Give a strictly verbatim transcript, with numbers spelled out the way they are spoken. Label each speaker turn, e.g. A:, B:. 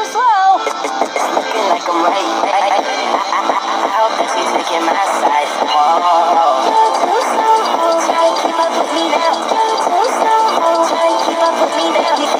A: slow. It's looking like I'm right. I, I, I, I hope that she's taking my side. Oh. You're too slow, try to keep up with me now. You're too slow, try to keep up with me now.